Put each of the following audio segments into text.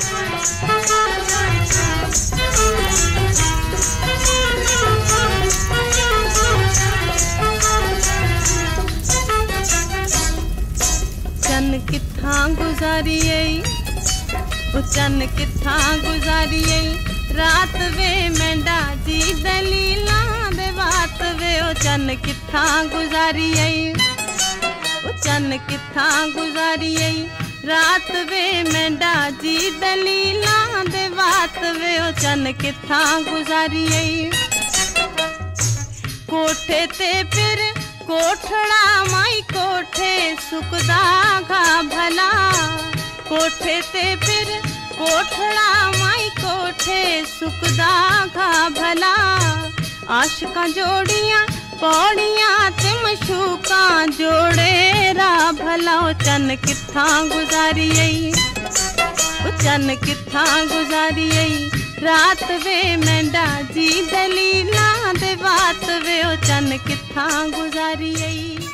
चन कित्थां गुजारिए ओ चन कित्थां गुजारिए रात वे मेंढा जी दलीला दे बात वे ओ चन कित्थां गुजारिए ओ चन कित्थां गुजारिए रात वे मेंढा जी दलीला दे बात वे ओ चन कित्थां गुजारिए कोठे ते फिर कोठड़ा माई कोठे सुकदा घा भला कोठे ते फिर कोठड़ा माई कोठे सुकदा घा भला आशिकां जोड़ियां पौड़ियां ते मशूकां जोड़े रा भला ओ चन कित्थां गुजारिए ओ चन कित्थां गुजारिए रात वे मेंढा जी दलीला दे बात वे ओ चन कित्थां गुजारिए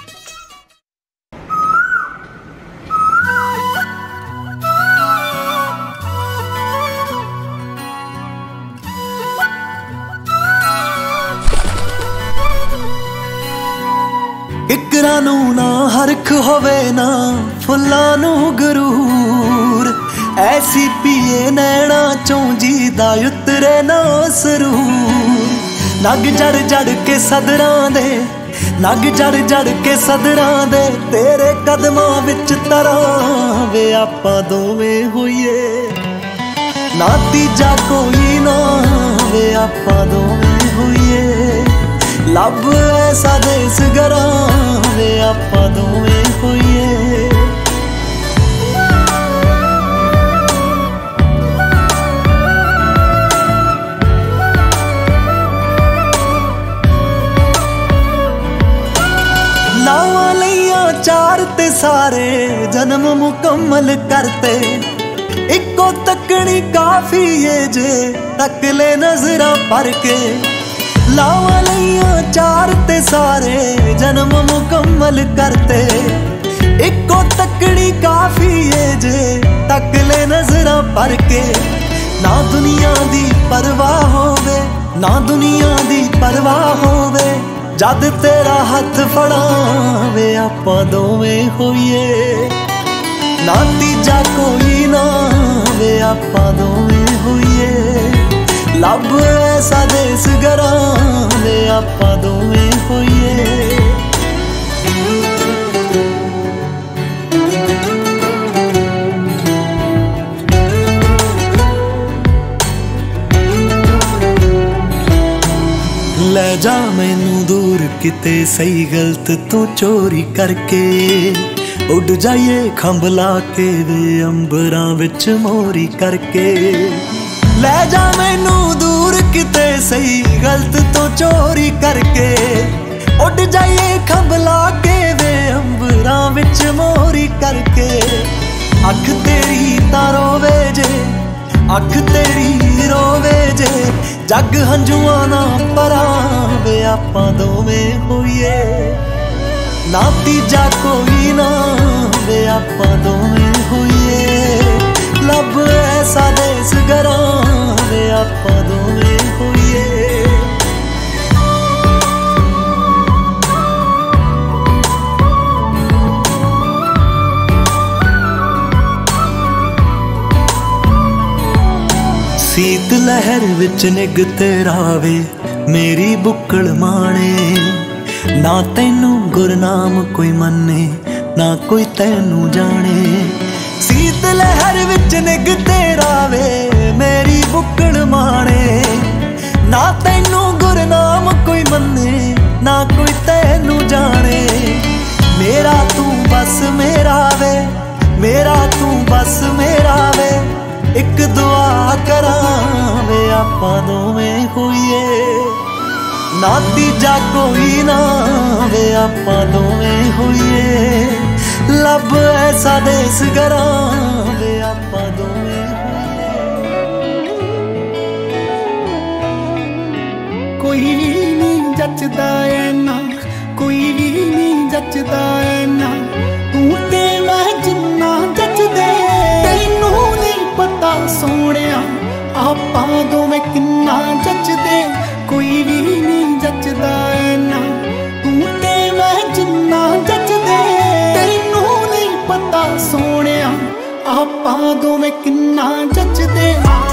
किकरां नूं ना हरख होवे ना फुल्लां नूं गरूर ऐसी पिए नैना चों जी दा उतरे ना सरूर नग जड़ जड़ के सदरां दे नग जड़ जड़ के सदरां दे तेरे कदमां विच तरां वे आपां दोवें होइए ना तीजा कोई ना वे आपां दोवें होइए लब ऐसा देस गरां वे आपां दोवें होइए लावां लईयां चार ते सारे जन्म मुकम्मल करते इको तकनी काफी है जे तक ले नजरां पर के लावां लईयां चार ते सारे जन्म मुकम्मल करते इको तकनी काफी है जे तक ले नजरां पर के ना दुनिया दी परवाह होवे ना दुनिया दी परवाह होवे जद तेरा हथ फड़ावे आपां दोवें होइए ना तीजा कोई ना वे आपां दोवें होइए लब ऐसा देस गरां वे आपां दोवें होइए ले जा मैनू दूर किते सही गलत तू चोरी करके उड़ जाइए खंभ ला के वे अंबरां विच मोरी करके ले जा मैनू दूर किते सही गलत तू चोरी करके उड़ जाइए खंभ ला के वे अंबरां विच मोरी करके अख तेरी तां रोवे जे अख तेरी रोवे जे जग हंजुआं ना परावे आपां दोवें होइए ना तीजा कोई ना वे आपां दोवें होइए लब ऐसा देस गरां वे आपां दोवें होइए सीत लहर विच निग तेरा वे मेरी बुक्कड़ माणे ना तैनू गुरनाम कोई मन्ने ना कोई तैनू जाने सीत लहर विच निग तेरा वे मेरी बुक्कड़ माणे ना तैनू गुरनाम कोई मन्ने ना कोई तैनू जाने मेरा तू बस मेरा वे मेरा तू बस मेरा वे एक दुआ करावे आपां दोवें होइए ना तीजा कोई ना वे आपां दोवें होइए लब ऐसा देस गरावे आपां दोवें कोई नहीं जचदा ऐ ना कोई नहीं जचदा ऐ ना तू ते मैं जिन्ना जचदे तैनू नहीं पता ਆਪਾਂ ਦੋਵੇਂ ਕਿੰਨਾ ਜੱਜਦੇ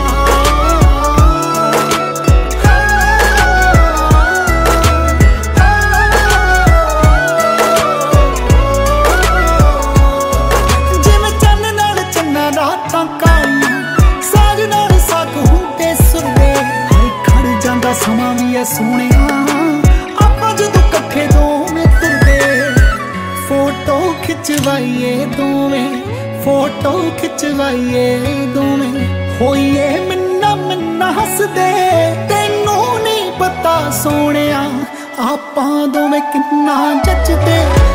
ਸਮਾਂ ਵੀ ਐ ਸੋਹਣਿਆ ਆਪਾਂ ਜਦੋਂ ਇਕੱਠੇ ਦੋਵੇਂ ਤੁਰਦੇ ਫੋਟੋ ਖਿਚਵਾਈਏ ਦੋਵੇਂ ਫੋਟੋ ਖਿਚਵਾਈਏ ਦੋਵੇਂ ਹੋਈਏ ਮਿੰਨਾ ਮਿੰਨਾ ਹੱਸਦੇ ਤੈਨੂੰ ਨਹੀਂ ਪਤਾ ਸੋਹਣਿਆ ਆਪਾਂ ਦੋਵੇਂ ਕਿੰਨਾ ਜੱਜਦੇ